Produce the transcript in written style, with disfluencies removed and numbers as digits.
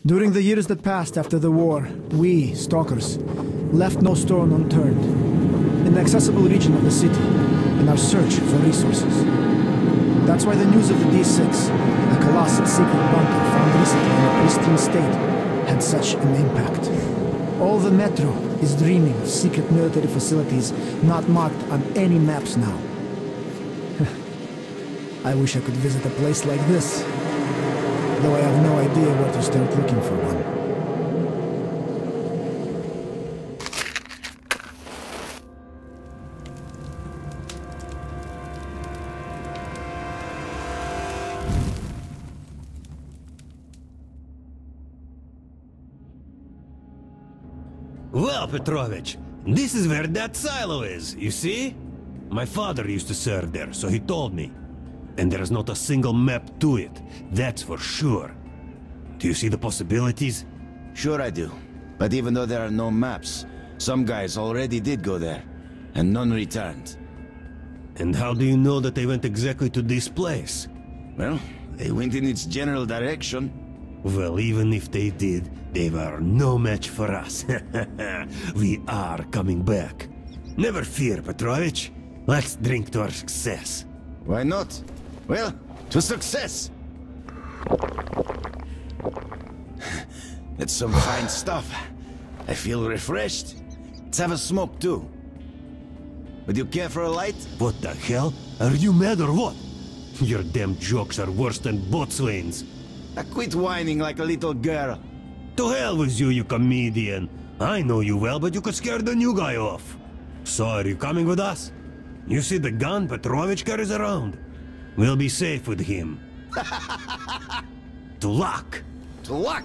During the years that passed after the war, we, stalkers, left no stone unturned in the accessible region of the city in our search for resources. That's why the news of the D6, a colossal secret bunker found recently in a pristine state, had such an impact. All the metro is dreaming of secret military facilities not marked on any maps now. I wish I could visit a place like this, though I have no idea where to start looking for one. Well, Petrovich, this is where that silo is, you see? My father used to serve there, so he told me. And there's not a single map to it, that's for sure. Do you see the possibilities? Sure I do. But even though there are no maps, some guys already did go there, and none returned. And how do you know that they went exactly to this place? Well, they went in its general direction. Well, even if they did, they were no match for us. We are coming back. Never fear, Petrovich. Let's drink to our success. Why not? Well, to success! It's some fine stuff. I feel refreshed. Let's have a smoke too. Would you care for a light? What the hell? Are you mad or what? Your damn jokes are worse than boatswains. Now quit whining like a little girl. To hell with you, you comedian. I know you well, but you could scare the new guy off. So are you coming with us? You see the gun Petrovich carries around? We'll be safe with him. To luck! To luck!